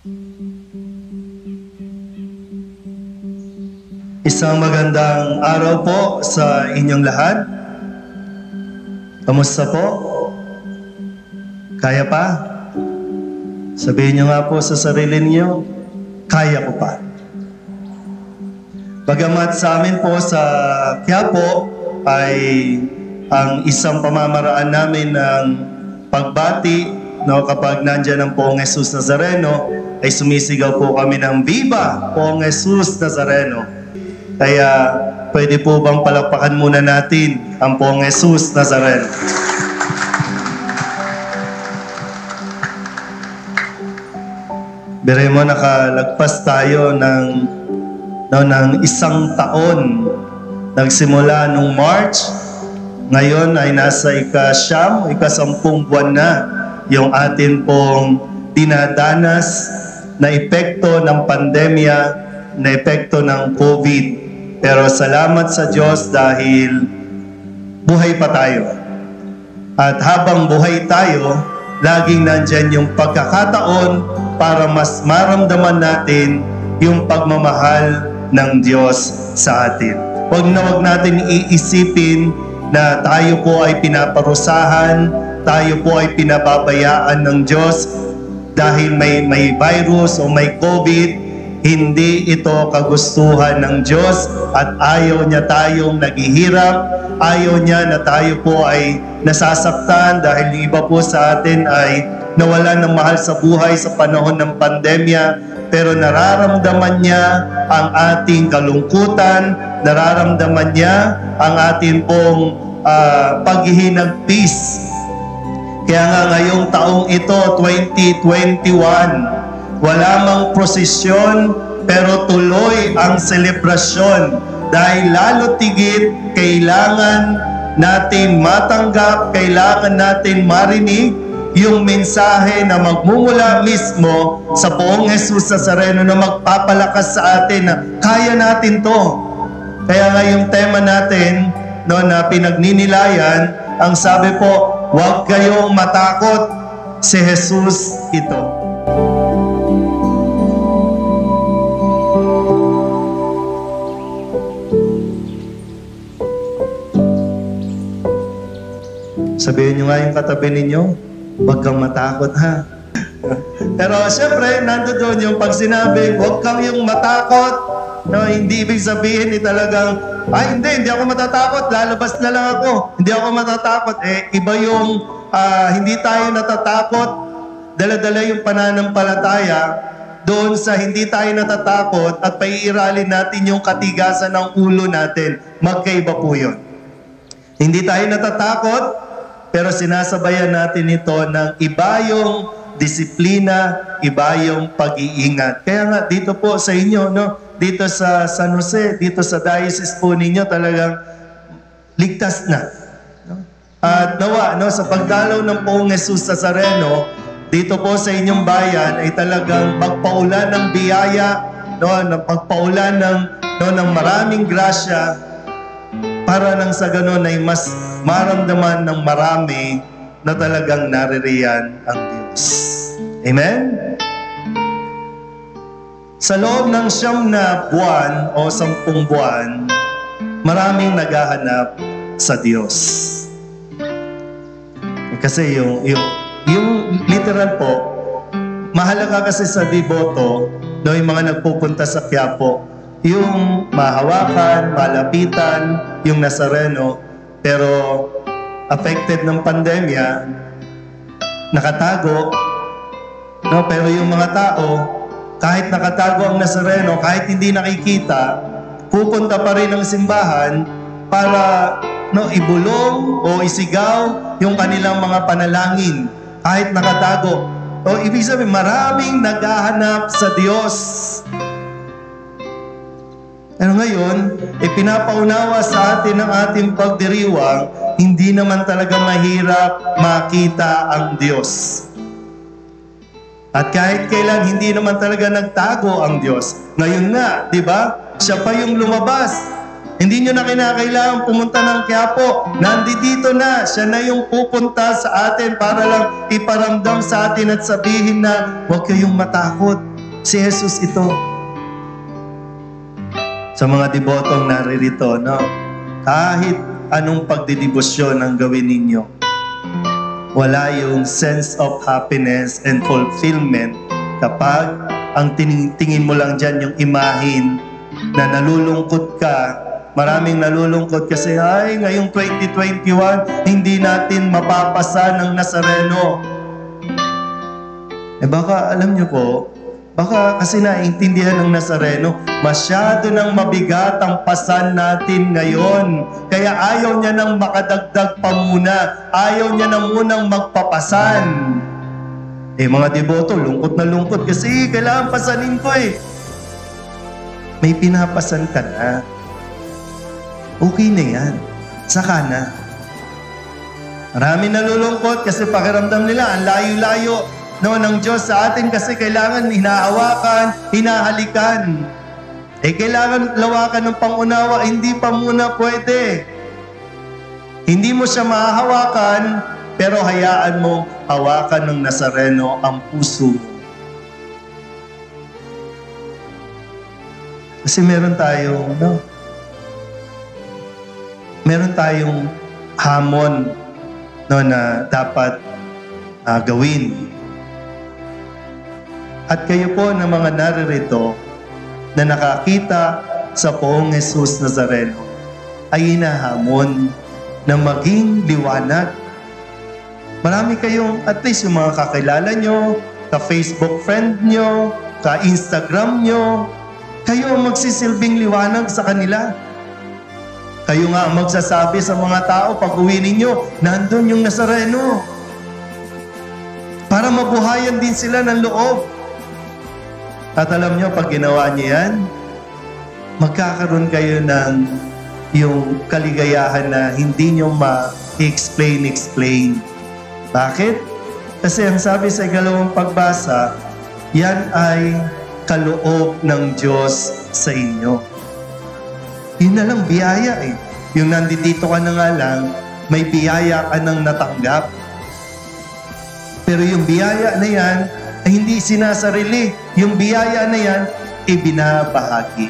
Isang magandang araw po sa inyong lahat. Kamusta po? Kaya pa? Sabihin niyo nga po sa sarili niyo, kaya ko pa. Bagamat sa amin po sa Quiapo ay ang isang pamamaraan namin ng pagbati, kapag nandyan ang Poong Jesus Nazareno, ay sumisigaw po kami ng Viva Poong Jesus Nazareno. Kaya pwede po bang palakpakan muna natin ang Poong Jesus Nazareno? Bire mo, nakalagpas tayo ng isang taon. Nagsimula nung March, ngayon ay nasa ika-10 buwan na yung atin pong dinadanas na epekto ng pandemya, na epekto ng COVID. Pero salamat sa Diyos dahil buhay pa tayo. At habang buhay tayo, laging nandyan yung pagkakataon para mas maramdaman natin yung pagmamahal ng Diyos sa atin. Huwag natin iisipin na tayo po ay pinaparusahan, tayo po ay pinababayaan ng Diyos dahil may virus o may COVID. Hindi ito kagustuhan ng Diyos at ayaw niya tayong naghihirap, ayaw niya na tayo po ay nasasaktan dahil yung iba po sa atin ay nawalan ng mahal sa buhay sa panahon ng pandemya, pero nararamdaman niya ang ating kalungkutan, nararamdaman niya ang ating pong paghihinagpis. Kaya nga ngayong taong ito, 2021, wala mang prosesyon, pero tuloy ang selebrasyon dahil lalo tigit kailangan natin matanggap, kailangan natin marinig yung mensahe na magmumula mismo sa Poong Jesus Nazareno na magpapalakas sa atin na kaya natin to. Kaya nga yung tema natin na pinagninilayan, ang sabi po, huwag kayong matakot, si Jesus ito. Sabihin nyo nga yung katabi ninyo, huwag kang matakot ha. Pero siyempre, nandoon yung pag sinabing, huwag kang yung matakot, hindi ibig sabihin talagang, hindi ako matatakot, lalabas na lang ako. Hindi ako matatakot. Iba yung hindi tayo natatakot, dala-dala yung pananampalataya doon sa hindi tayo natatakot at paiiralin natin yung katigasan ng ulo natin. Magkaiba po yun. Hindi tayo natatakot, pero sinasabayan natin ito ng iba yung disiplina, iba yung pag-iingat. Kaya nga dito po sa inyo, dito sa San Jose, dito sa diocese po ninyo, talagang ligtas na. At nawa, sa pagdalaw ng Poong Jesus Nazareno, dito po sa inyong bayan ay talagang magpaulan ng biyaya, pagpaulan ng maraming grasya, para nang sa ganon ay mas maramdaman ng marami na talagang naririyan ang Diyos. Amen? Sa loob ng 9 na buwan o 10 buwan, maraming naghahanap sa Diyos. Kasi yung literal po, mahalaga kasi sa deboto, yung mga nagpupunta sa Quiapo, yung mahawakan, malapitan, yung Nazareno, pero affected ng pandemya, nakatago, pero yung mga tao, kahit nakatago ang Nazareno, kahit hindi nakikita, pupunta pa rin ng simbahan para ibulong o isigaw yung kanilang mga panalangin, kahit nakatago. O ibig sabihin, maraming naghahanap sa Diyos. Pero ngayon, pinapaunawa sa atin ng ating pagdiriwang, hindi naman talaga mahirap makita ang Diyos. At kahit kailan, hindi naman talaga nagtago ang Diyos. Ngayon na, di ba? Siya pa yung lumabas. Hindi nyo na kinakailangan pumunta ng Quiapo. Nandito na. Siya na yung pupunta sa atin para lang iparamdam sa atin at sabihin na huwag kayong matakot. Si Jesus ito. Sa mga debotong naririto, no? Kahit anong pagdidibosyon ang gawin ninyo, wala yung sense of happiness and fulfillment kapag ang tingin mo lang dyan yung imahin na nalulungkot ka. Maraming nalulungkot kasi, ay, ngayong 2021, hindi natin mapapasa ng Nazareno. Baka, alam nyo po, baka kasi naiintindihan ng Nazareno, masyado nang mabigat ang pasan natin ngayon. Kaya ayaw niya nang makadagdag pa muna. Ayaw niya na munang magpapasan. Mga deboto, lungkot na lungkot kasi kailangan pasanin ko eh. May pinapasan ka na. Okay na yan. Saka na. Marami nalulungkot kasi pakiramdam nila ang layo-layo ng Diyos sa atin kasi kailangan hinahawakan, hinahalikan. Kailangan lawakan ng pangunawa, hindi pa muna pwede. Hindi mo siya mahahawakan, pero hayaan mo hawakan ng Nazareno ang puso mo. Kasi meron tayong hamon na dapat gawin. At kayo po na mga naririto na nakakita sa poong Jesus Nazareno ay hinahamon na maging liwanag. Marami kayong, at least yung mga kakilala nyo, ka-Facebook friend nyo, ka-Instagram nyo, kayo ang magsisilbing liwanag sa kanila. Kayo nga ang magsasabi sa mga tao pag uwi ninyo, nandun yung Nazareno. Para mabuhayan din sila ng loob. At alam nyo, pag ginawa nyo yan, magkakaroon kayo ng yung kaligayahan na hindi nyo ma-explain. Bakit? Kasi ang sabi sa ikalawang pagbasa, yan ay kaloob ng Diyos sa inyo. Yun na lang, biyaya eh. Yung nandito ka na nga lang, may biyaya ka nang natanggap. Pero yung biyaya na yan, ay hindi sinasarili. Yung biyaya na yan, ibinabahagi.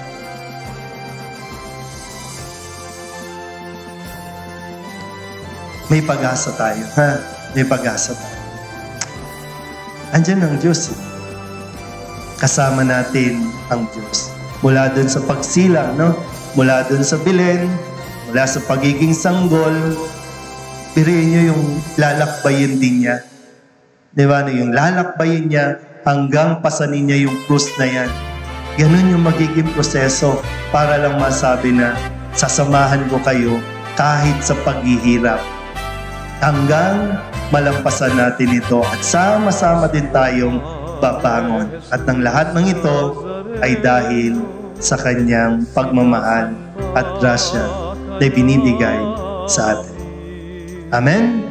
May pag-asa tayo, ha? May pag-asa tayo. Andiyan ang Diyos. Kasama natin ang Diyos. Mula dun sa pagsilang, no? Mula dun sa bilen, mula sa pagiging sanggol, piriin nyo yung lalakbayin din niya. Diba? Yung lalakbayin niya hanggang pasanin niya yung krus na yan. Ganun yung magiging proseso para lang masabi na sasamahan ko kayo kahit sa paghihirap. Hanggang malampasan natin ito at sama-sama din tayong babangon. At ng lahat ng ito ay dahil sa kanyang pagmamahal at grasya na binibigay sa atin. Amen?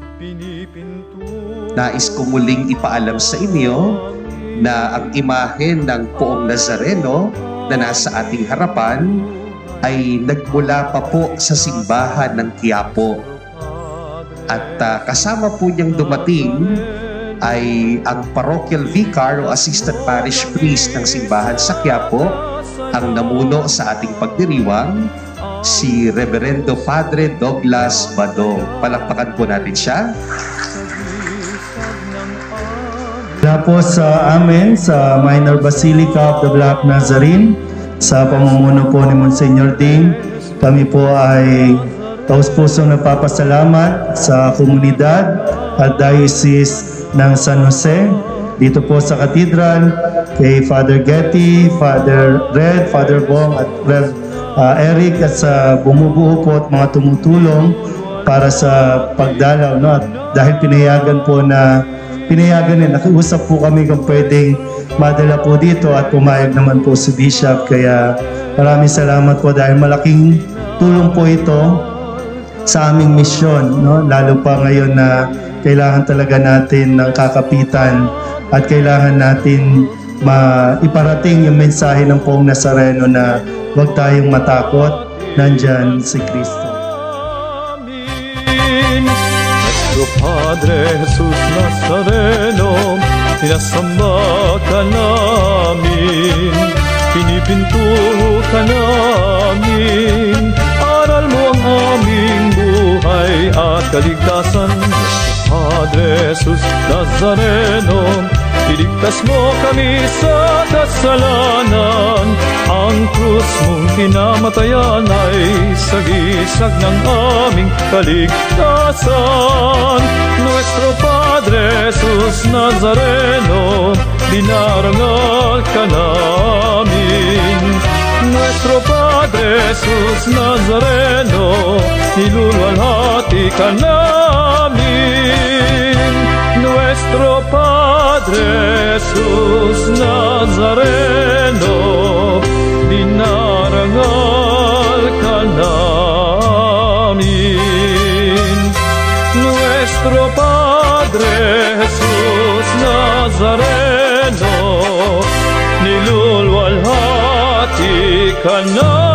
Nais ko muling ipaalam sa inyo na ang imahe ng poong Nazareno na nasa ating harapan ay nagmula pa po sa simbahan ng Quiapo. At kasama po niyang dumating ay ang parochial vicar o assistant parish priest ng simbahan sa Quiapo, ang namuno sa ating pagdiriwang, si Reverendo Padre Douglas Badong. Palakpakan po natin siya. Mula po sa amin, sa Minor Basilica of the Black Nazarene, sa pamumuno po ni Monsignor Ding, kami po ay taus-pusong nagpapasalamat sa komunidad at diocese ng San Jose, dito po sa Cathedral, kay Father Getty, Father Red, Father Bong at Rev Eric at sa bumubuo po at mga tumutulong para sa pagdalaw. No? At dahil pinayagan nakiusap po kami kung pwedeng madala po dito at pumayag naman po si Bishop. Kaya maraming salamat po dahil malaking tulong po ito sa aming misyon. No? Lalo pa ngayon na kailangan talaga natin ng kakapitan at kailangan natin iparating yung mensahe ng poong Nazareno na huwag tayong matakot, nandyan si Kristo. Padre Jesús Nazareno, sinasamba ka namin, pinipinto ka namin. Aral mo ang aming buhay at kaligtasan. Padre Jesus Nazareno, iligtas mo kami sa kasalanan. Ang krus mong pinamatayan ay sagisag ng aming kaligtasan. Nuestro Padre Jesus Nazareno, dinarangal ka namin. Nuestro Padre Jesus Nazareno, niluluwalhati ka namin. Nuestro Padre Jesus Nazareno, dinarangal ka namin. Nuestro Padre Jesus Nazareno, niluluwalhati ka namin.